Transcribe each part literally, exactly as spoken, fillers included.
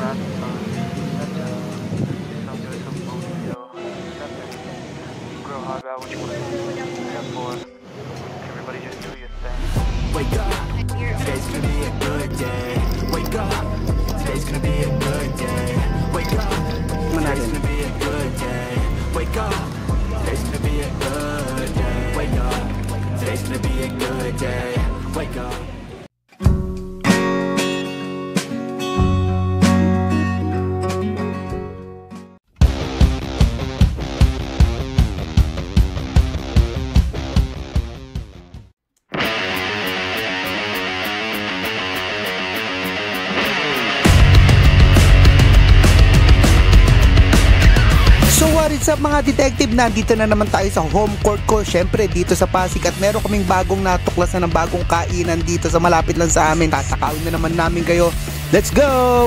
Wake up, today's gonna be a good day. Wake up, today's gonna be a good day. Wake up, today's gonna be a good day. Wake up, today's gonna be a good day. Wake up, today's gonna be a good day. Wake up. What's up mga detective, nandito na naman tayo sa home court ko, syempre dito sa Pasig, at meron kaming bagong natuklasan ng bagong kainan dito sa malapit lang sa amin. Tatakawin na naman namin kayo. Let's go!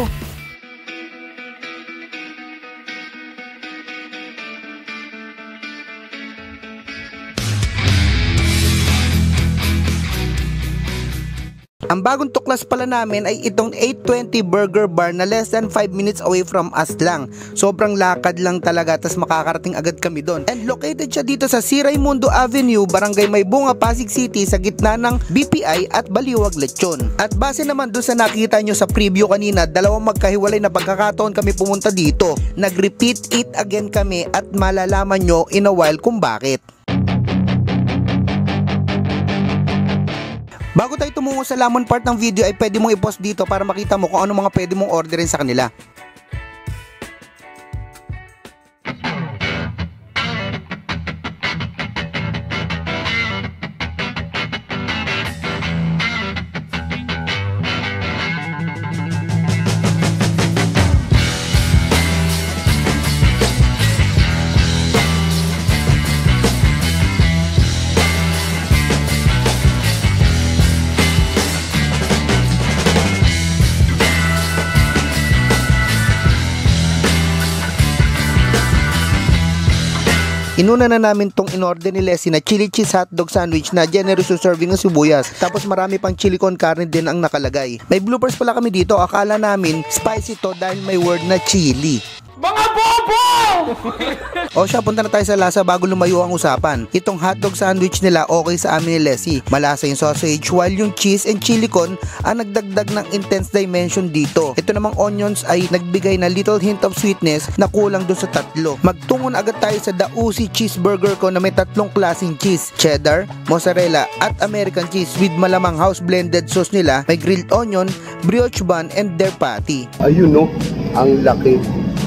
Ang bagong tuklas pala namin ay itong eight twenty Burger Bar na less than five minutes away from us lang. Sobrang lakad lang talaga, tas makakarating agad kami doon. And located siya dito sa C. Raymundo Avenue, Barangay Maybunga, Pasig City, sa gitna ng B P I at Baliwag Lechon. At base naman doon sa nakita nyo sa preview kanina, dalawang magkahiwalay na pagkakataon kami pumunta dito. Nag-repeat it again kami at malalaman nyo in a while kung bakit. Bago tayo tumungo sa lamon part ng video, ay pwede mong i-post dito para makita mo kung ano mga pwede mong orderin sa kanila. Inuna na namin tong in-order ni Leslie na chili cheese hotdog sandwich na generous serving ng sibuyas. Tapos marami pang chili con carne din ang nakalagay. May bloopers pala kami dito. Akala namin spicy to dahil may word na chili. Mga bobo! O siya, punta na tayo sa lasa bago lumayo ang usapan. Itong hotdog sandwich nila okay sa amin ni Leslie. Malasa yung sausage, while yung cheese and chili con ang nagdagdag ng intense dimension dito. Ito namang onions ay nagbigay na little hint of sweetness na kulang dun sa tatlo. Magtungo na agad tayo sa Dausi cheeseburger ko na may tatlong klaseng cheese: cheddar, mozzarella at American cheese with malamang house blended sauce nila. May grilled onion, brioche bun and their patty. Ayun no, ang laki.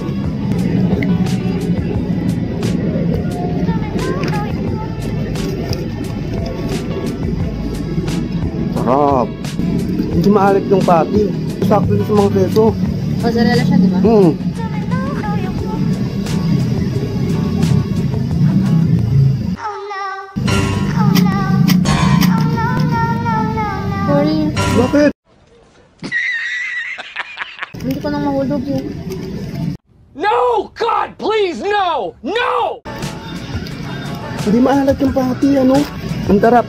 Sarap. Hindi maalit yung patty. Sakto din sa mga keso. Mozzarella siya, di ba? Hmm. Sorry. Bakit? Hindi ko nang mahulog yun. No! God, please, no! No! Hindi maalat yung patty, ano? Ang tarap.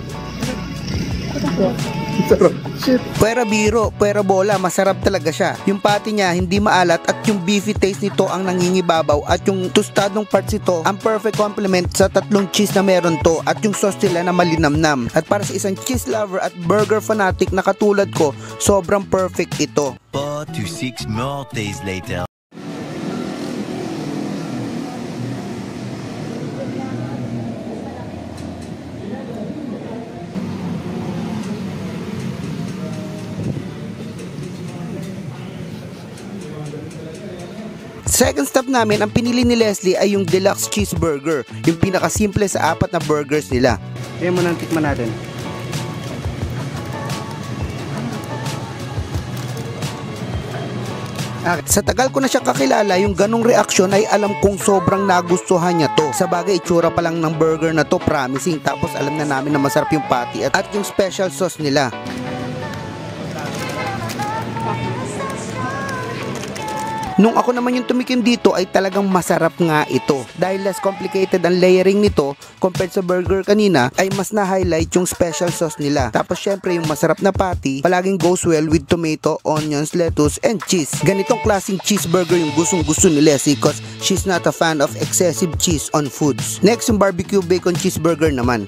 Sarap. Shit. Puwera biro, puwera bola, masarap talaga siya. Yung patty niya hindi maalat at yung beefy taste nito ang nangingibabaw, at yung tostadong parts nito ang perfect complement sa tatlong cheese na meron to, at yung sauce nila na malinamnam. At para sa isang cheese lover at burger fanatic na katulad ko, sobrang perfect ito. Four to six more days later. Second stop namin, ang pinili ni Leslie ay yung deluxe cheeseburger, yung pinakasimple sa apat na burgers nila. Ayan mo nang tikman natin. Sa tagal ko na siya kakilala, yung ganong reaksyon ay alam kong sobrang nagustuhan niya to. Sa bagay, itsura pa lang ng burger na to promising, tapos alam na namin na masarap yung patty at, at yung special sauce nila. Nung ako naman yung tumikim dito ay talagang masarap nga ito. Dahil less complicated ang layering nito compared sa burger kanina ay mas na-highlight yung special sauce nila. Tapos syempre yung masarap na patty palaging goes well with tomato, onions, lettuce, and cheese. Ganitong klaseng cheeseburger yung gustong gusto ni Leslie cause she's not a fan of excessive cheese on foods. Next yung barbecue bacon cheeseburger naman.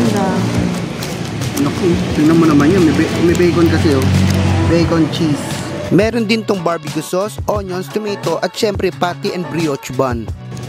Naku, tingnan mo naman yun. May, may bacon kasi oh. Bacon cheese. Meron din tong barbecue sauce, onions, tomato, at syempre patty and brioche bun.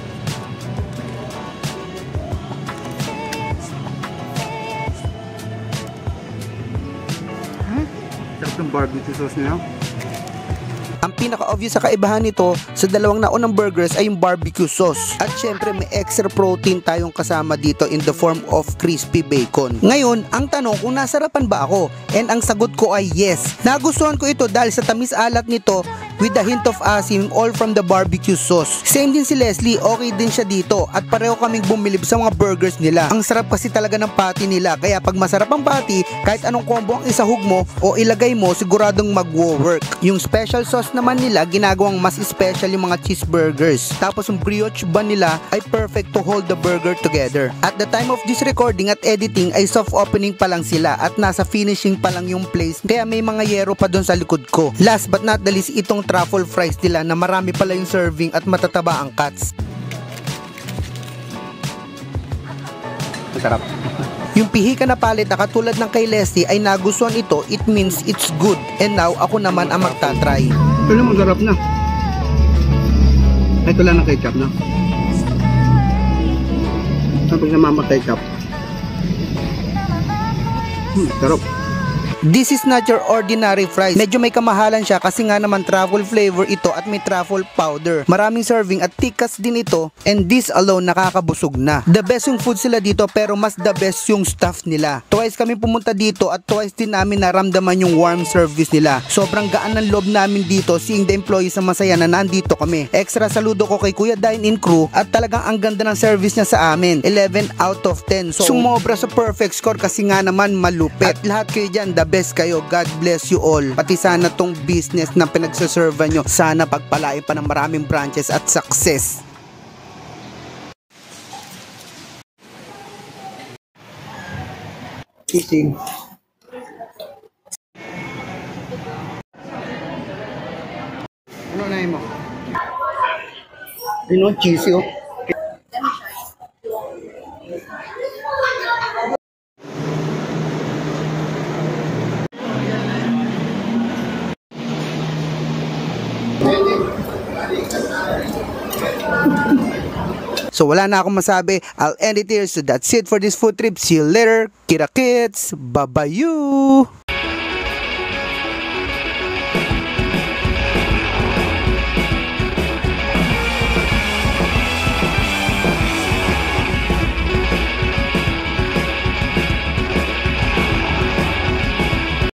Sarap ng barbecue sauce nila. Ang pinaka-obvious sa kaibahan nito sa dalawang naunang burgers ay yung barbecue sauce. At syempre may extra protein tayong kasama dito in the form of crispy bacon. Ngayon, ang tanong kung nasarapan ba ako? And ang sagot ko ay yes. Nagustuhan ko ito dahil sa tamis alat nito with a hint of asim all from the barbecue sauce. Same din si Leslie, okay din siya dito at pareho kaming bumilib sa mga burgers nila. Ang sarap kasi talaga ng patty nila kaya pag masarap ang patty, kahit anong combo ang isahog mo o ilagay mo siguradong mag-work. Yung special sauce naman nila ginagawang mas special yung mga cheeseburgers. Tapos yung brioche bun nila ay perfect to hold the burger together. At the time of this recording at editing ay soft opening pa lang sila at nasa finishing pa lang yung place kaya may mga yero pa doon sa likod ko. Last but not the least itong truffle fries nila na marami pala yung serving at matataba ang cuts. Masarap. Yung pihika na palit na katulad ng kay Leslie ay nagustuhan ito, it means it's good. And now ako naman ang magta-try. Ito na masarap na. Ito lang ng ketchup na. Kapag namama ketchup. Hmm, sarap. This is not your ordinary fries. Medyo may kamahalan siya kasi nga naman truffle flavor ito at may truffle powder. Maraming serving at tikas din ito and this alone nakakabusog na. The best yung food sila dito pero mas the best yung staff nila. Twice kami pumunta dito at twice din namin naramdaman yung warm service nila. Sobrang gaan ng loob namin dito seeing the employees na masaya na nandito kami. Extra saludo ko kay Kuya Dine-In Crew at talagang ang ganda ng service niya sa amin. eleven out of ten. So sumobra sa perfect score kasi nga naman malupit. At lahat kayo dyan, the best kayo. God bless you all. Pati sana tong business na pinagsaserva nyo. Sana pagpalain pa ng maraming branches at success. Eating. Ano na mo? Ano cheesy oh. So wala na akong masabi. I'll end it here. So that's it for this food trip. See you later. Kita kits. Bye-bye you.